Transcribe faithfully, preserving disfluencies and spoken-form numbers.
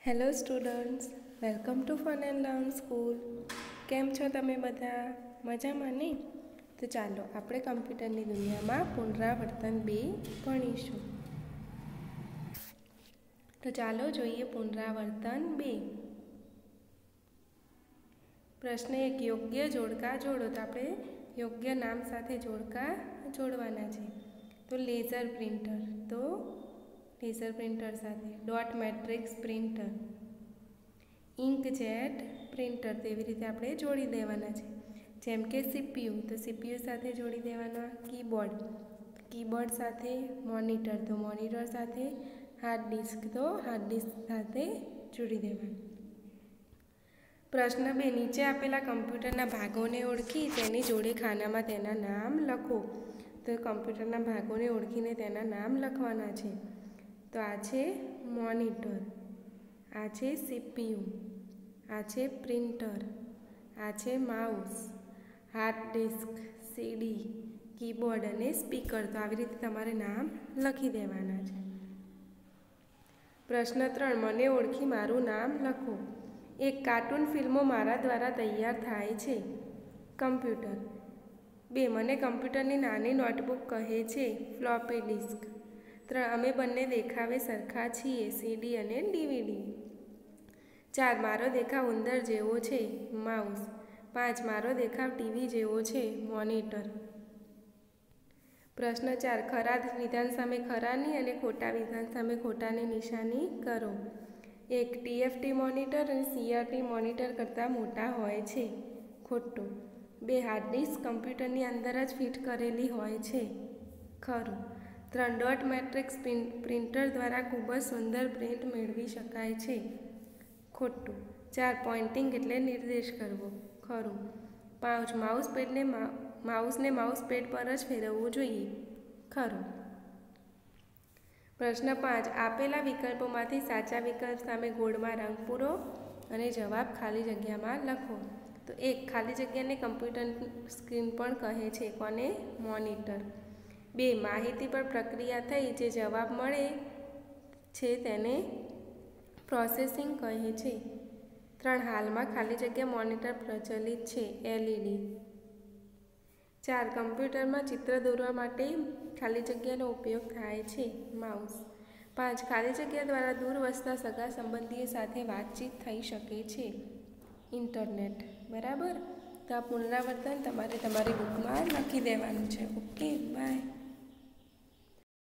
Hello students, welcome to fun and learn school. કેમ છો તમે બધા? મજામાં ને? તો ચાલો આપણે કમ્પ્યુટરની દુનિયામાં પુનરાવર્તન બે ભણીશું. તો ચાલો જોઈએ પુનરાવર્તન બે. પ્રશ્ન એક, યોગ્ય જોડકા જોડો. તો આપણે યોગ્ય નામ સાથે જોડકા જોડવાના છે. તો લેઝર પ્રિન્ટર, તો લેઝર પ્રિન્ટર સાથે. Dot matrix printer, inkjet printer, તેવી રીતે આપણે જોડી દેવાના છે. જેમ કે સીપીયુ, તો સીપીયુ સાથે જોડી દેવાના. કીબોર્ડ, કીબોર્ડ સાથે. મોનિટર, તો મોનિટર સાથે. હાર્ડ ડિસ્ક, તો હાર્ડ ડિસ્ક સાથે જોડી દેવાનું. પ્રશ્ન બે, નીચે આપેલા કમ્પ્યુટરના ભાગોને ઓળખી તેની જોડે ખાનામાં તેના નામ લખો. તો કમ્પ્યુટરના ભાગોને ઓળખીને તેના નામ લખવાના છે. તો આ છે મોનિટર, આ છે સીપીયુ, આ છે પ્રિન્ટર, આ છે mouse, hard disk, CD, keyboard અને સ્પીકર. તો આવી રીતે તમારે નામ લખી દેવાના છે. પ્રશ્ન ત્રણ, મને ઓળખી મારું નામ લખો. એક, કાર્ટૂન ફિલ્મો મારા દ્વારા તૈયાર થાય છે. કમ્પ્યુટર. બે, મને કમ્પ્યુટરની નાની નોટબુક કહે છે. Floppy disk. ત્રણ, અમે બંને દેખાવે સરખા છીએ. સીડી અને ડીવીડી. ચાર, મારો દેખાવ ઉંદર જેવો છે. માઉસ. પાંચ, મારો દેખાવ ટીવી જેવો છે. મોનિટર. પ્રશ્ન ચાર, ખરા વિધાન સામે ખરાની અને ખોટા વિધાન સામે ખોટાની નિશાની કરો. એક, ટીએફટી મોનિટર અને સીઆરટી મોનિટર કરતાં મોટા હોય છે. ખોટું. બે, હાર્ડ ડિસ્ક કમ્પ્યુટરની અંદર જ ફિટ કરેલી હોય છે. ખરું. ત્રણ, ડોટ મેટ્રિક્સ પ્રિન્ટર દ્વારા ખૂબ જ સુંદર પ્રિન્ટ મેળવી શકાય છે. ખોટું. ચાર, પોઇન્ટિંગ એટલે નિર્દેશ કરવો. ખરું. પાંચ, માઉસ પેડને માઉસને માઉસ પેડ પર જ ફેરવવું જોઈએ. ખરું. પ્રશ્ન પાંચ, આપેલા વિકલ્પોમાંથી સાચા વિકલ્પ સામે ગોળમાં રંગ પૂરો અને જવાબ ખાલી જગ્યામાં લખો. તો એક, ખાલી જગ્યાને કમ્પ્યુટર સ્ક્રીન પણ કહે છે. કોને? મોનિટર. બે, માહિતી પર પ્રક્રિયા થઈ જે જવાબ મળે છે તેને પ્રોસેસિંગ કહે છે. ત્રણ, હાલમાં ખાલી જગ્યા મોનિટર પ્રચલિત છે. એલઈડી. ચાર, કમ્પ્યુટરમાં ચિત્ર દોરવા માટે ખાલી જગ્યાનો ઉપયોગ થાય છે. માઉસ. પાંચ, ખાલી જગ્યા દ્વારા દૂર વસતા સગા સંબંધીઓ સાથે વાતચીત થઈ શકે છે. ઇન્ટરનેટ. બરાબર. તો આ પુનરાવર્તન તમારે તમારી બુકમાં લખી દેવાનું છે. Okay, by.